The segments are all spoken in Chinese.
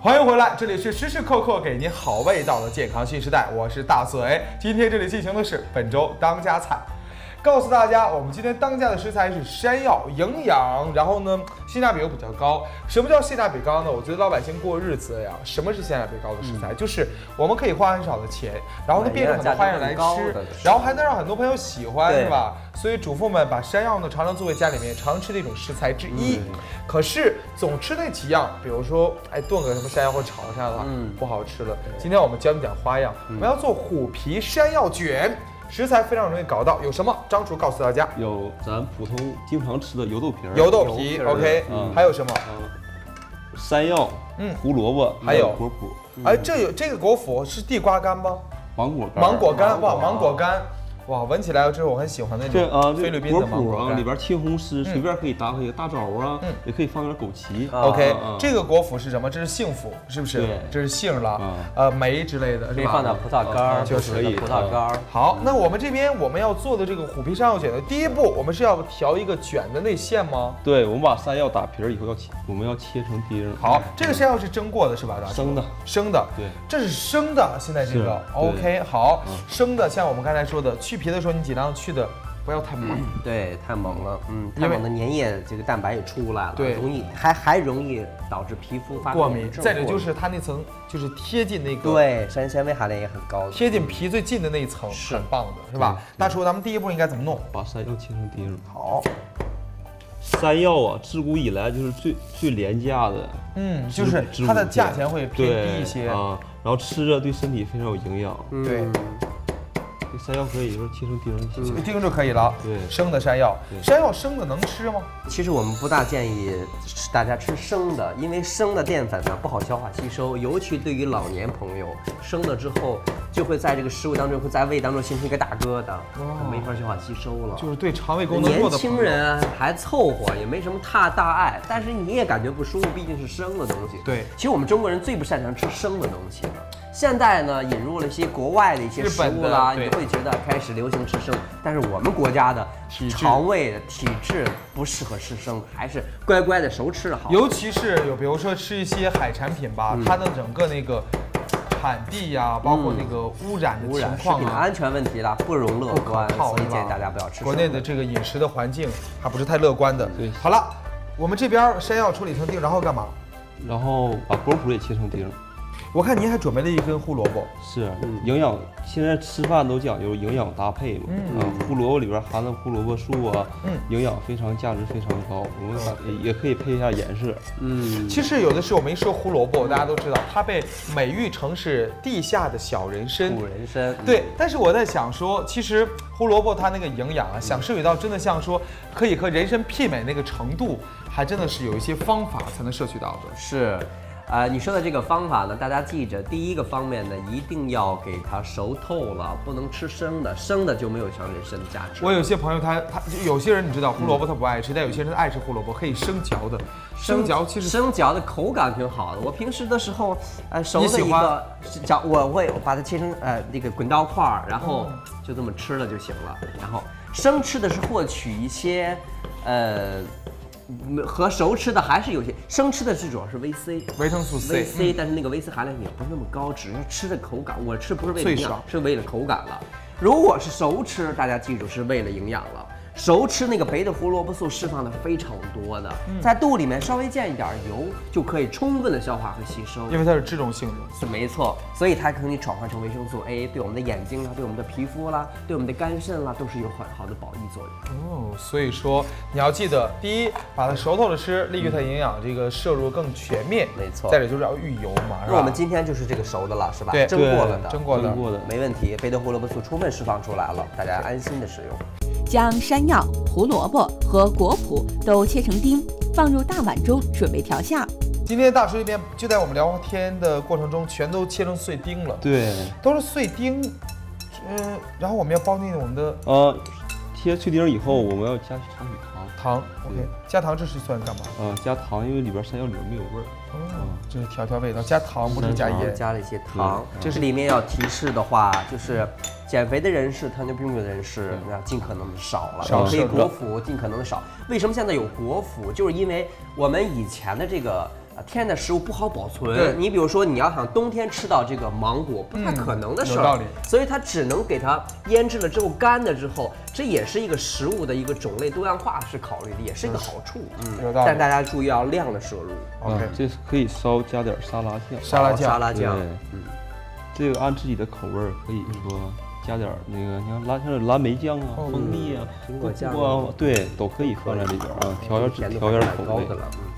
欢迎回来，这里是时时刻刻给您好味道的健康新时代，我是大四 A。今天这里进行的是本周当家菜，告诉大家，我们今天当家的食材是山药，营养，然后呢性价比又比较高。什么叫性价比高呢？我觉得老百姓过日子呀，什么是性价比高的食材？就是我们可以花很少的钱，然后呢变成很多花样来吃，然后还能让很多朋友喜欢，是吧？所以主妇们把山药呢常常作为家里面常吃的一种食材之一。可是总吃那几样，比如说炖个什么山药或炒山药，不好吃了。今天我们教你点花样，我们要做虎皮山药卷。食材非常容易搞到，有什么？张厨告诉大家， 有咱普通经常吃的油豆皮儿， 油豆皮 ，OK，还有什么？ 山药，胡萝卜， 还有果脯。 哎，这个果脯是地瓜干吗？ 芒果干， 哇，芒果干。哇，闻起来这是我很喜欢的那种菲律宾的芒果干， 里边切红丝，随便可以搭配个大枣啊，也可以放点枸杞。 OK， 这个果脯是什么？这是杏脯，是不是？ 对， 这是杏了，梅之类的，是吧？ 可以放点葡萄干， 就是葡萄干。 好，那我们这边我们要做的这个虎皮山药卷的第一步，我们是要调一个卷的内馅吗？ 对，我们把山药打皮儿以后我们要切成丁。 好，这个山药是蒸过的是吧？生的。对，这是生的。现在这个 OK， 好，生的，像我们刚才说的，去皮的时候你尽量去的不要太猛， 对，太猛了，太猛的粘液这个蛋白也出来了， 对， 容易还容易导致皮肤发过敏。再者就是它那层就是贴近那个， 对，膳食纤维含量也很高， 贴近皮最近的那一层是很棒的，是吧？大厨，咱们第一步应该怎么弄？ 把山药切成丁。 好， 山药啊，自古以来就是最廉价的， 就是它的价钱会偏低一些啊，然后吃着对身体非常有营养， 对。 这山药可以说切成丁， 丁就可以了。对，生的山药，山药生的能吃吗？ 其实我们不大建议大家吃生的，因为生的淀粉呢不好消化吸收，尤其对于老年朋友，生了之后就会在这个食物当中会在胃当中形成一个大疙瘩，没法消化吸收了。 就是对肠胃功能弱的年轻人还凑合，也没什么太大碍，但是你也感觉不舒服，毕竟是生的东西。 对， 其实我们中国人最不擅长吃生的东西了。现在呢，引入了一些国外的一些食物啦，你会觉得开始流行吃生，但是我们国家的肠胃的体质不适合吃生，还是乖乖的熟吃好。 尤其是比如说吃一些海产品吧，它的整个那个产地呀，包括那个污染的情况食品的安全问题啦，不容乐观，所以建议大家不要吃。 国内的这个饮食的环境还不是太乐观的。对，好了，我们这边山药处理成丁，然后干嘛？ 然后把果脯也切成丁。 我看您还准备了一根胡萝卜， 是营养。现在吃饭都讲究营养搭配嘛，胡萝卜里边含的胡萝卜素啊，营养价值非常高。我们也可以配一下颜色。 其实有的时候我们一说胡萝卜，大家都知道它被美誉成是地下的小人参、 古人参。 对，但是我在想说，其实胡萝卜它那个营养啊，想摄取到真的像说可以和人参媲美那个程度，还真的是有一些方法才能摄取到的。 是。你说的这个方法呢，大家记着，第一个方面呢，一定要给它熟透了，不能吃生的，生的就没有像人参的价值。 我有些朋友他有些人你知道胡萝卜他不爱吃，但有些人爱吃胡萝卜，可以生嚼的。生嚼其实生嚼的口感挺好的。我平时的时候，熟的一个嚼，我会把它切成那个滚刀块儿，然后就这么吃了就行了。然后生吃的是获取一些和熟吃的还是有些，生吃的是主要是维生素 C，但是那个维 C 含量也不是那么高，只是吃的口感。我吃不是为了营养，是为了口感了。如果是熟吃，大家记住是为了营养了。熟吃那个白的胡萝卜素释放的非常多的，在肚里面稍微见一点油就可以充分的消化和吸收， 因为它是脂溶性的， 是没错，所以它可以转换成维生素 A， 对我们的眼睛啦，对我们的皮肤啦，对我们的肝肾啦，都是有很好的保益作用。 所以说你要记得，第一，把它熟透了吃，利于它营养这个摄入更全面， 没错。 再者就是要预油嘛，是吧？ 那我们今天就是这个熟的了，是吧？ 对， 蒸过的， 没问题。贝德胡萝卜素充分释放出来了，大家安心的使用。 将山药、胡萝卜和果脯都切成丁，放入大碗中，准备调馅。 今天大厨这边就在我们聊天的过程中，全都切成碎丁了。 对， 都是碎丁。然后我们要包进我们的切碎丁以后，我们要加少许糖。OK， 加糖这是算干嘛？ 加糖，因为里边山药里边没有味儿。 这是调味道，加糖不是加盐， 加了一些糖。这是里面要提示的话，就是减肥的人士、糖尿病的人士，那尽可能的少了，可以果脯尽可能的少。为什么现在有果脯？就是因为我们以前的这个天然的食物不好保存。你比如说，你要想冬天吃到这个芒果，不太可能的事儿。 有道理。 所以它只能给它腌制了之后干了之后，这也是一个食物的一个种类多样化是考虑的，也是一个好处。 有道理。 但大家注意要量的摄入。 OK，这可以稍加点沙拉酱。 沙拉酱。 这个按自己的口味儿可以说。加点那个，你看像蓝莓酱啊、蜂蜜啊、 苹果酱啊，对，都可以放在里边啊，调点口味。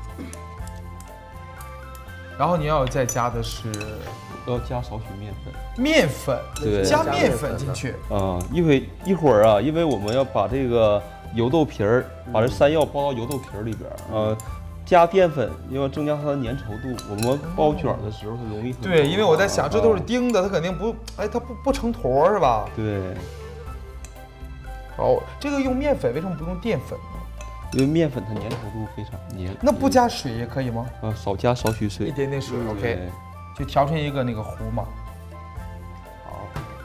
然后你要再加的是， 要加少许面粉。 面粉， 对， 加面粉进去啊，因为我们要把这个油豆皮儿，把这山药包到油豆皮儿里边啊。加淀粉要增加它的粘稠度，我们包卷的时候它容易很。 对，因为我在想，这都是叮的，它肯定不，它不成坨是吧？ 对。 哦，这个用面粉为什么不用淀粉呢？ 因为面粉它粘稠度非常粘。 那不加水也可以吗？ 少加少许水， 一点点水 ，OK， 就调成一个那个糊嘛。 好。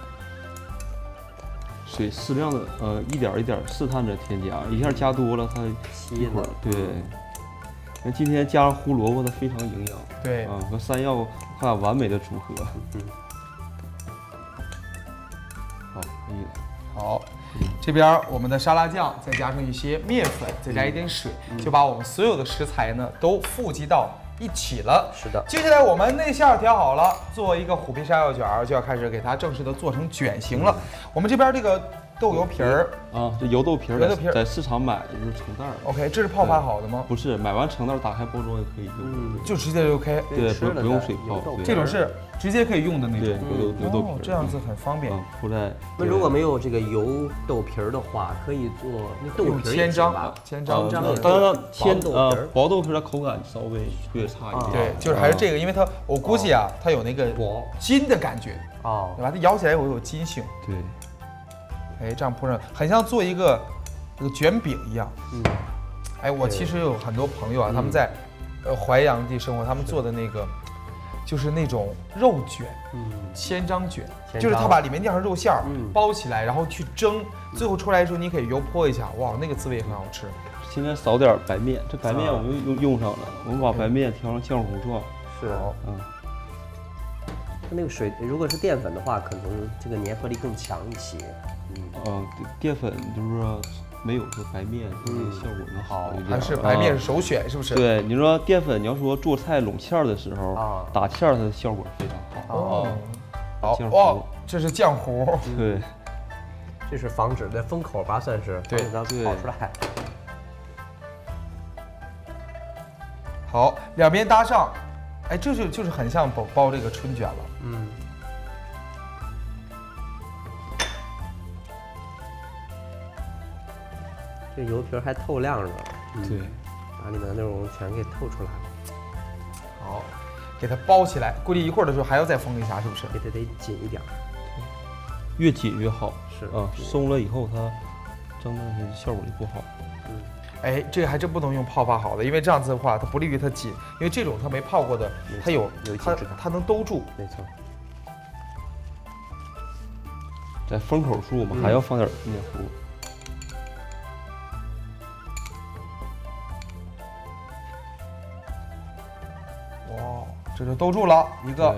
水适量的，一点一点试探着添加，一下加多了它一会儿对。那今天加上胡萝卜，它非常营养。 对啊，和山药它俩完美的组合。好，可以了。 好，这边我们的沙拉酱再加上一些面粉，再加一点水，就把我们所有的食材呢都富集到一起了。 是的。 接下来我们内馅调好了，做一个虎皮山药卷，就要开始给它正式的做成卷型了。我们这边这个。豆油皮儿啊，这油豆皮儿在市场买就是成袋儿。 OK， 这是泡发好的吗？ 不是，买完成袋打开包装也可以用。 就直接就 OK。 对，不用水泡。 这种是直接可以用的那种。 对，油豆皮。 这样子很方便。 铺在。 那如果没有这个油豆皮儿的话，可以做那豆皮千张。 当然，薄豆皮的口感稍微略差一点。 对，就是还是这个，因为它我估计啊，它有那个筋的感觉啊，对吧？它咬起来会有筋性。 对。 哎，这样铺上，很像做一个卷饼一样。哎，我其实有很多朋友啊，他们在淮阳地生活，他们做的那个就是那种肉卷，千张卷，就是他把里面酿上肉馅儿，包起来，然后去蒸，最后出来的时候你可以油泼一下，哇，那个滋味也很好吃。 现在少点白面，这白面我们用上了，我们把白面调成浆糊状。 是，它那个水如果是淀粉的话，可能这个粘合力更强一些。 淀粉就是说没有说白面效果能好一点， 还是白面是首选，是不是？ 对，你说淀粉，你要说做菜拢馅儿的时候打芡它的效果非常好。 好哦，这是浆糊。 对， 这是防止的封口吧，算是对， 它跑出来。 好，两边搭上，哎，这就是很像包这个春卷了。 这油皮还透亮着， 对， 把里面的内容全给透出来了。 好，给它包起来，估计一会儿的时候还要再封一下，是不是？ 得紧一点， 越紧越好。 是松了以后它蒸的效果就不好。 哎，这个还真不能用泡发好的，因为这样子的话它不利于它紧，因为这种它没泡过的，它它能兜住。 没错。 在封口处我们还要放点面糊。 哇，这就兜住了一个。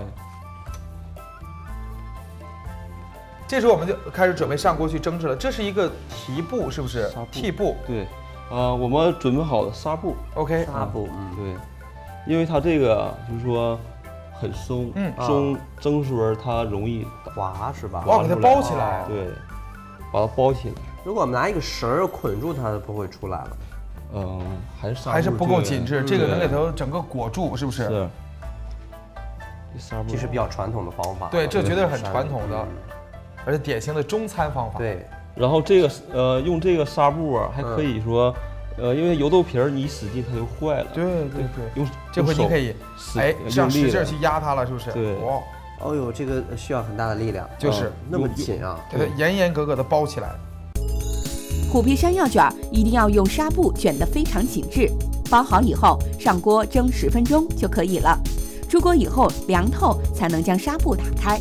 这时候我们就开始准备上锅去蒸制了。这是一个提布，是不是？屉布。 对，我们准备好的纱布。 OK。 纱布， 对，因为它这个就是说很松，蒸时候它容易滑，是吧？ 哇，给它包起来。 对，把它包起来。 如果我们拿一个绳儿捆住它，不会出来了。 还是不够紧致，这个能给它整个裹住，是不是？ 是。 这是比较传统的方法。 对，这绝对是很传统的，而且典型的中餐方法。 对。 然后这个用这个纱布啊，还可以说，因为油豆皮儿你一使劲它就坏了。 对。 用这回你可以，这样使劲去压它了，是不是？ 对。 哇， 哦呦，这个需要很大的力量， 就是那么紧啊， 给它严格的包起来。 虎皮山药卷一定要用纱布卷得非常紧致，包好以后上锅蒸10分钟就可以了。出锅以后凉透才能将纱布打开。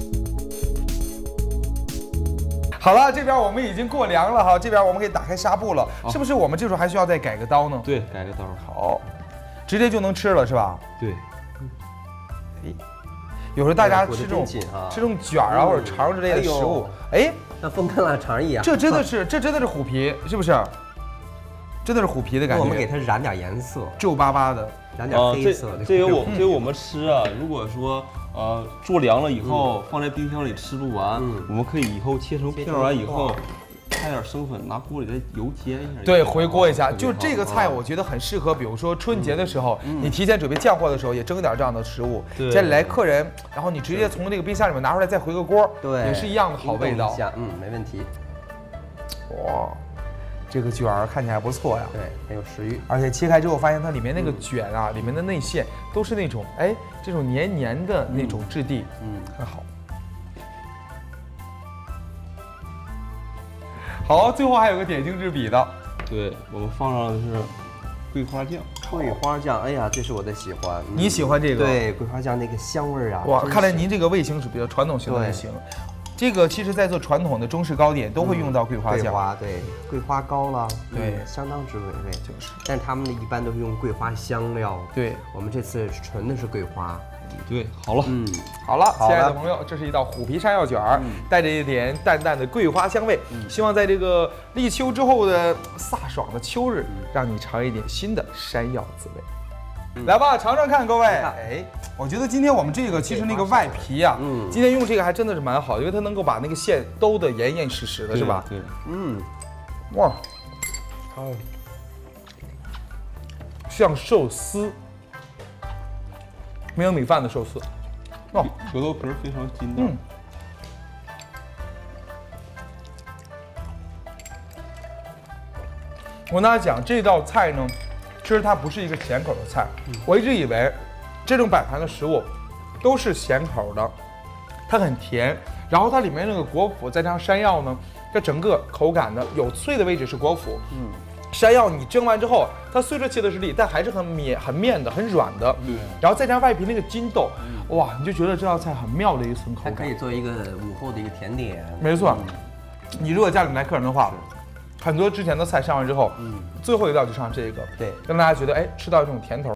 好了，这边我们已经过凉了哈，这边我们可以打开纱布了，是不是？我们这时候还需要再改个刀呢？ 对，改个刀。 好，直接就能吃了是吧？ 对。 有时候大家吃这种卷啊或者肠之类的食物，哎， 像风干腊肠一样。 这真的是虎皮，是不是？真的是虎皮的感觉。 我们给它染点颜色， 皱巴巴的， 染点黑色的。 这个我们吃啊，如果说做凉了以后放在冰箱里吃不完，我们可以以后切成片完以后。开点生粉，拿锅里的油煎一下。 对，回锅一下。就这个菜，我觉得很适合，比如说春节的时候，你提前准备酱货的时候，也蒸点这样的食物。家里来客人，然后你直接从这个冰箱里面拿出来，再回个锅， 对， 也是一样的好味道。 没问题。 哇，这个卷儿看起来还不错呀。 对，很有食欲。 而且切开之后，发现它里面那个卷啊，里面的内馅都是那种这种黏黏的那种质地，很好。好，最后还有个点睛之笔的， 对我们放上的是桂花酱。 桂花酱，哎呀，这是我的喜欢。 你喜欢这个？ 对，桂花酱那个香味啊。 哇，看来您这个味型是比较传统型的味型。这个其实在做传统的中式糕点都会用到桂花酱。 对，桂花糕了， 对， 相当之美味。就是，但是他们一般都是用桂花香料。 对， 我们这次纯的是桂花。 对，好了， 好了，亲爱的朋友，这是一道虎皮山药卷儿，带着一点淡淡的桂花香味。希望在这个立秋之后的飒爽的秋日，让你尝一点新的山药滋味。来吧，尝尝看，各位。哎，我觉得今天我们这个其实那个外皮啊，今天用这个还真的是蛮好，因为它能够把那个馅兜得严严实实的，是吧？ 对， 哇，像寿司。没有米饭的寿司， 油豆皮非常筋道。 我跟大家讲，这道菜呢，其实它不是一个咸口的菜。我一直以为这种摆盘的食物都是咸口的，它很甜，然后它里面那个果脯再加上山药呢，这整个口感呢有脆的位置是果脯，山药你蒸完之后，它虽说切的是粒，但还是很面的、很软的。然后再加上外皮那个筋豆，哇，你就觉得这道菜很妙的一层口感。 它可以做一个午后的一个甜点。 没错，你如果家里来客人的话，很多之前的菜上完之后，最后一道就上这个， 对， 让大家觉得吃到这种甜头。